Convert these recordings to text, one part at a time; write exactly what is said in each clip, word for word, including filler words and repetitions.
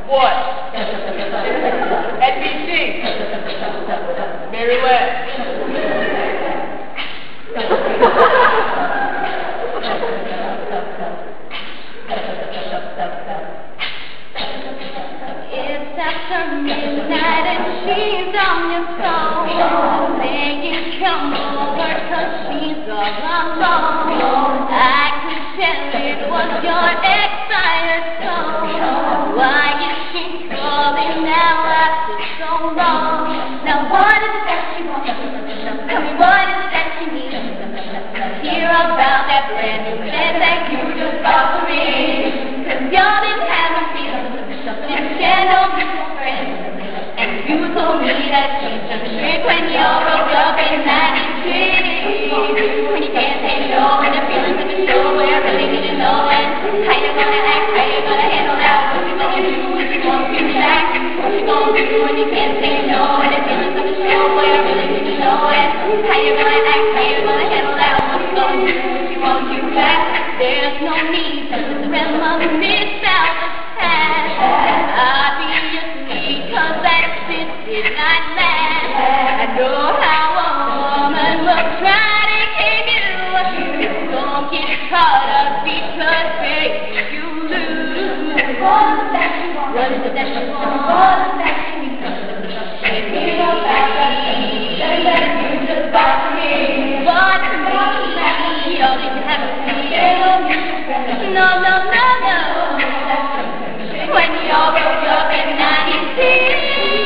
What? N B C. Mary Webb. It's after midnight and she's on your phone, saying come over 'cause she's all alone. I could tell it was your excited tone. Why is she calling now after so long? Now what is it that she wants? Tell me what is it that she needs? Hear about that brand new bed that you just bought for me. 'Cause y'all didn't have a feeling. You can't know me for friends. And you told me that she just trick when you broke up in ninety-three. When you can't say no and the feelings of the show where I really didn't know it. How you gonna act, how you gonna handle that? What you gonna do if you won't give me back? What you gonna do when you can't say no and the feelings of the show where I really didn't know it? How you gonna act, how you gonna handle that? What you gonna do if you won't give me back? There's no need to reminisce out the past. Obviously, 'cause that shit did not last. I know how a woman will try to keep you. Don't get caught up because baby you lose. What is it that you want? Baby, you just bought me. Bought me. All you have to see. No, no, no, no. When y'all broke up in ninety-six,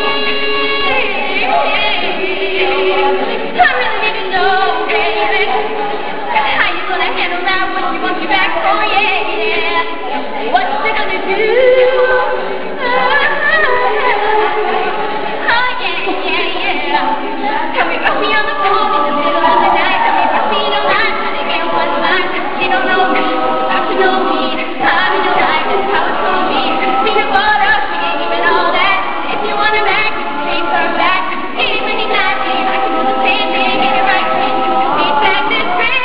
I really need to know, baby, how you gonna handle that when she wants you back? Oh yeah, yeah. What you gonna do? Oh yeah, yeah, yeah. Tell me, put me on the phone in the middle of the night. Tell me, put me in a line, tell me what's mine. You don't know me, have to know me. How do you like this? How it's gonna be? Peanut butter, she ain't even all that. If you want her back, take her back. Even if not, I can do the same thing. Get it right, please. Be back this way.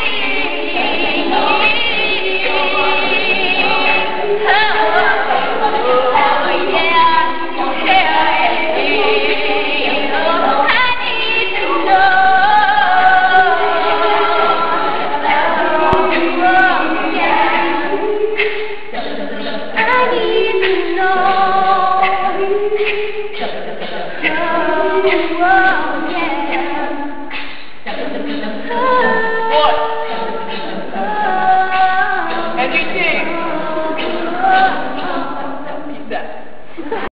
What? N B C. Peace out.